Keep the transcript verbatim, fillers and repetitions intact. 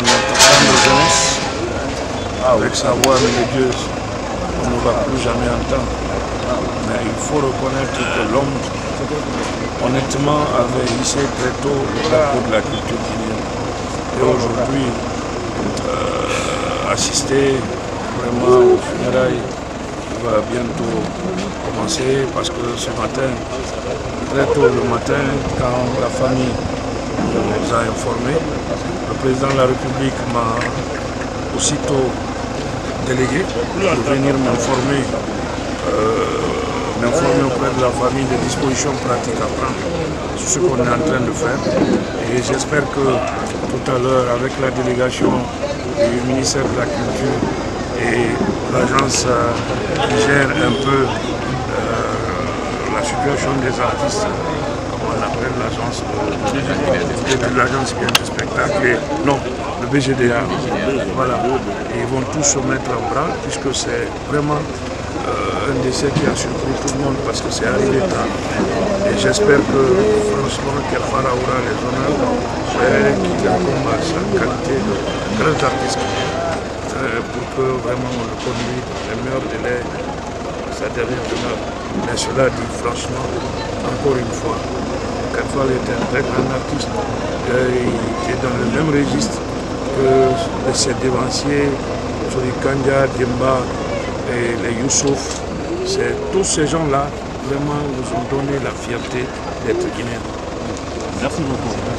grande jeunesse, avec sa voix mélodieuse, on ne va plus jamais entendre. Mais il faut reconnaître que l'homme, honnêtement, avait hissé très tôt le drapeau de la culture guinéenne. Et aujourd'hui, euh, assister vraiment au funérailles va bientôt commencer parce que ce matin, très tôt le matin, quand la famille nous a informés, le président de la République m'a aussitôt délégué pour venir m'informer euh, m'informer auprès de la famille des dispositions pratiques à prendre sur ce qu'on est en train de faire. Et j'espère que tout à l'heure, avec la délégation du ministère de la Culture et l'agence euh, qui gère un peu euh, la situation des artistes, comme on appelle l'agence de l'agence du spectacle, et, non, le B G D A, voilà. Et ils vont tous se mettre en branle puisque c'est vraiment euh, un décès qui a surpris tout le monde parce que c'est arrivé tard. Et j'espère que franchement Kerfara aura les honneurs et qu'il incombe à sa qualité de grand artiste euh, pour que vraiment on le conduise dans les meilleurs délais sa dernière demeure. Mais cela dit franchement, encore une fois, Kerfara était un très grand artiste. Euh, il est dans le même registre que ses dévanciers, Sori Kanja, Demba et les Youssouf. Tous ces gens-là, vraiment, nous ont donné la fierté d'être Guinéens. Merci beaucoup.